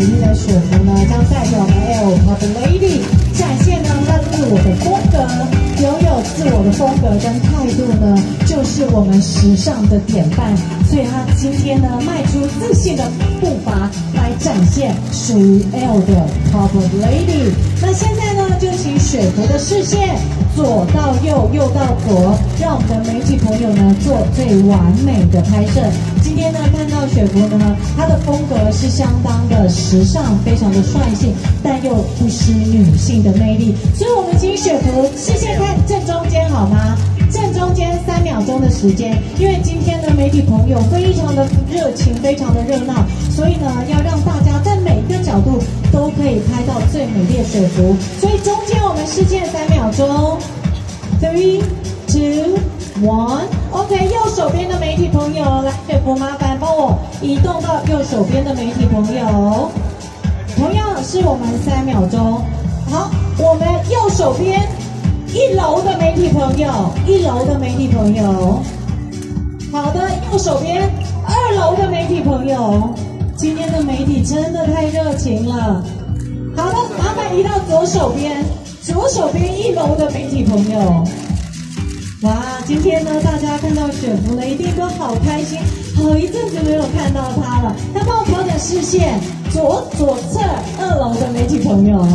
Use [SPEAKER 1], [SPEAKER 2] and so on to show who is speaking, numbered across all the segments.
[SPEAKER 1] 丽的雪服呢，将代表我们 L Pop Lady 展现呢她自我的风格，拥有自我的风格跟态度呢，就是我们时尚的典范。所以她今天呢，迈出自信的步伐来展现属于 L 的 Pop Lady。那现在呢，就请雪服的视线左到右，右到左，让我们的媒体朋友呢做最完美的拍摄。今天呢，看到雪服呢，它的风格是相当的时尚，非常的率性，但又不失女性的魅力。所以，我们请雪服视线看正中间好吗？正中间3秒钟的时间，因为今天的媒体朋友非常的热情，非常的热闹，所以呢，要让大家在每一个角度都可以拍到最美丽的雪服。所以中间我们视线3秒钟 ，3、2、1，OK， 右手边的媒体朋友，来雪服麻烦帮我移动到右手边的媒体朋友，同样是我们3秒钟。好，我们右手边1楼的媒体朋友，1楼的媒体朋友，好的，右手边2楼的媒体朋友，今天的媒体真的太热情了。好的，麻烦移到左手边，左手边1楼的媒体朋友。哇，今天呢，大家看到雪服呢，一定都好开心，好一阵子没有看到他了。那帮我调整视线，左侧2楼的媒体朋友。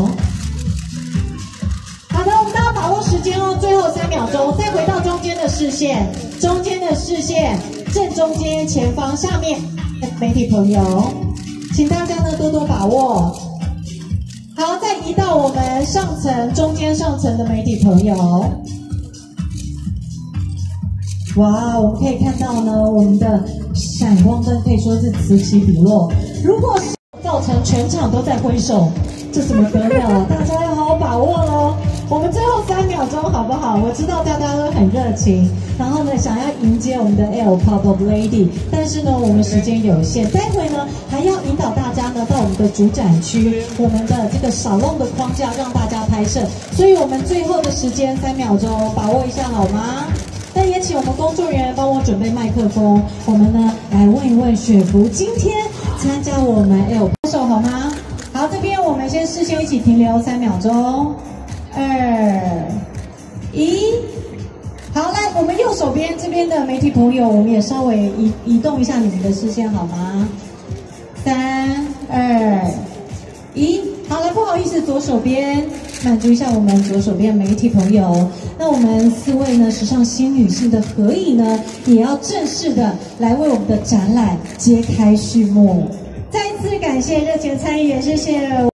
[SPEAKER 1] 好的，我们大家把握时间哦，最后3秒钟，再回到中间的视线，中间的视线，正中间前方下面媒体朋友，请大家呢多多把握。好，再移到我们上层，中间上层的媒体朋友。哇，我们可以看到呢，我们的闪光灯可以说是此起彼落。如果是造成全场都在挥手，这怎么得了？大家要好好把握喽。我们最后3秒钟好不好？我知道大家都很热情，然后呢想要迎接我们的 L Pop Lady， 但是呢我们时间有限，待会呢还要引导大家呢到我们的主展区，我们的这个少弄的框架让大家拍摄，所以我们最后的时间3秒钟，把握一下好吗？那也请我们工作人员帮我准备麦克风，我们呢来问一问雪服今天参加我们 L 拍手好吗？好，这边我们先视线一起停留3秒钟，2、1，好，来，我们右手边这边的媒体朋友，我们也稍微移动一下你们的视线好吗？3、2、1，好，来，不好意思，左手边满足一下我们左手边的媒体朋友。那我们4位呢，时尚新女性的合影呢，也要正式的来为我们的展览揭开序幕。再一次感谢热情的参与员，谢谢。